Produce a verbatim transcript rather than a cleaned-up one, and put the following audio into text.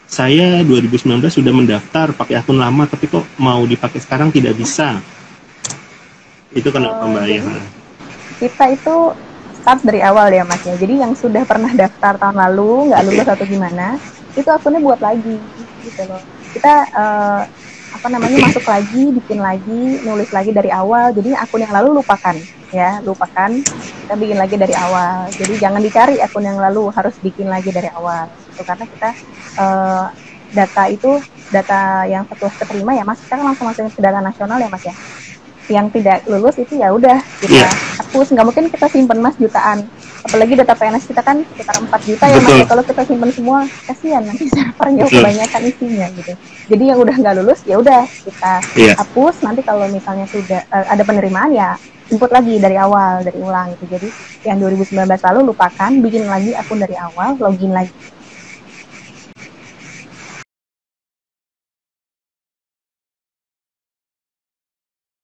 saya dua ribu sembilan belas sudah mendaftar pakai akun lama, tapi kok mau dipakai sekarang tidak bisa. Itu kenapa Oh, Mbak ya? jadi kita itu start dari awal ya Mas ya. Jadi yang sudah pernah daftar tahun lalu nggak lulus atau gimana, itu akunnya buat lagi gitu loh. Kita uh, apa namanya masuk lagi, bikin lagi, nulis lagi dari awal. Jadi akun yang lalu lupakan ya, lupakan. Kita bikin lagi dari awal. Jadi jangan dicari akun yang lalu, harus bikin lagi dari awal. Itu karena kita uh, data itu data yang setelah keterima ya Mas, kita langsung masukin ke data nasional ya Mas ya. Yang tidak lulus itu ya udah kita Iya. hapus. Nggak mungkin kita simpen Mas jutaan, apalagi data P N S kita kan sekitar empat juta ya Mas ya. Kalau kita simpen semua kasihan nanti servernya kebanyakan isinya gitu. Jadi yang udah nggak lulus ya udah kita Iya. hapus. Nanti kalau misalnya sudah uh, ada penerimaan ya input lagi dari awal, dari ulang gitu. Jadi yang dua ribu sembilan belas lalu lupakan, bikin lagi akun dari awal, login lagi.